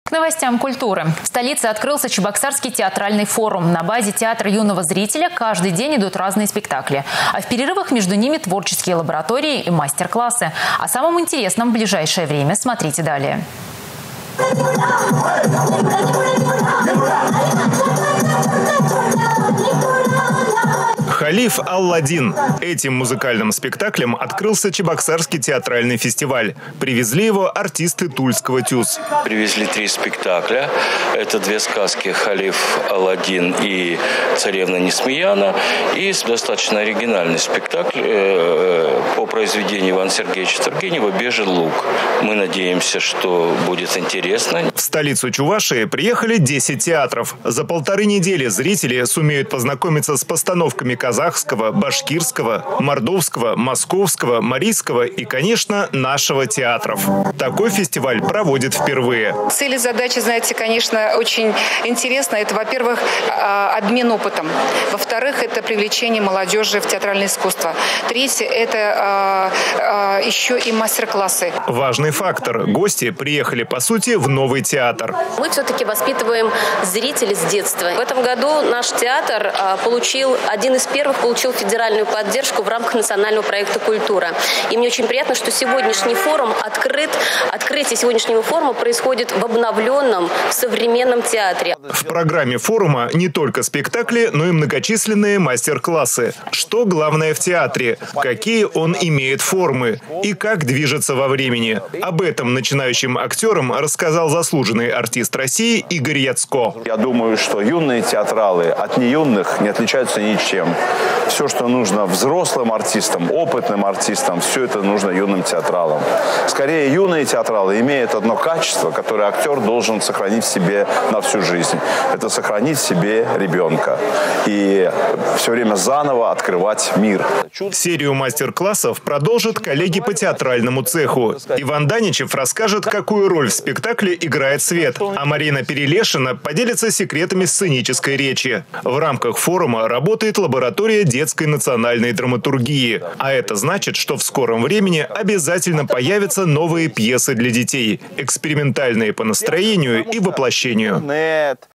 К новостям культуры. В столице открылся Чебоксарский театральный форум. На базе театра юного зрителя каждый день идут разные спектакли. А в перерывах между ними творческие лаборатории и мастер-классы. О самом интересном в ближайшее время смотрите далее. «Халиф Алладин». Этим музыкальным спектаклем открылся Чебоксарский театральный фестиваль. Привезли его артисты Тульского ТЮЗ. Привезли 3 спектакля. Это 2 сказки «Халиф Алладин» и «Царевна Несмеяна». И достаточно оригинальный спектакль по произведению Ивана Сергеевича Тургенева «Бежий луг». Мы надеемся, что будет интересно. В столицу Чувашии приехали 10 театров. За 1,5 недели зрители сумеют познакомиться с постановками казахского, башкирского, мордовского, московского, марийского и, конечно, нашего театров. Такой фестиваль проводит впервые. Цели, задачи, знаете, конечно, очень интересно. Это, во-первых, обмен опытом. Во-вторых, это привлечение молодежи в театральное искусство. Третье, это еще и мастер-классы. Важный фактор. Гости приехали, по сути, в новый театр. Мы все-таки воспитываем зрителей с детства. В этом году наш театр один из первых получил федеральную поддержку в рамках национального проекта «Культура». И мне очень приятно, что сегодняшний форум открытие сегодняшнего форума происходит в обновленном современном театре. В программе форума не только спектакли, но и многочисленные мастер-классы. Что главное в театре, какие он имеет формы и как движется во времени. Об этом начинающим актерам рассказал заслуженный артист России Игорь Яцко. Я думаю, что юные театралы от неюных не отличаются ничем. Все, что нужно взрослым артистам, опытным артистам, все это нужно юным театралам. Скорее, юные театралы имеют одно качество, которое актер должен сохранить в себе на всю жизнь. Это сохранить в себе ребенка. И все время заново открывать мир. Серию мастер-классов продолжат коллеги по театральному цеху. Иван Даничев расскажет, какую роль в спектакле играет свет, а Марина Перелешина поделится секретами сценической речи. В рамках форума работает лаборатория детской национальной драматургии. А это значит, что в скором времени обязательно появятся новые пьесы для детей, экспериментальные по настроению и воплощению.